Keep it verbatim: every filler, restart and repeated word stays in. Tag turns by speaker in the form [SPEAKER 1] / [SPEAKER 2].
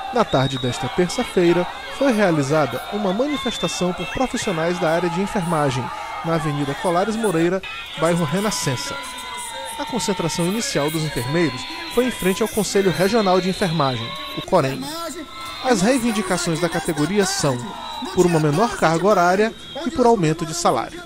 [SPEAKER 1] Na tarde desta terça-feira, foi realizada uma manifestação por profissionais da área de enfermagem, na Avenida Colares Moreira, bairro Renascença. A concentração inicial dos enfermeiros foi em frente ao Conselho Regional de Enfermagem, o COREN. As reivindicações da categoria são por uma menor carga horária e por aumento de salário.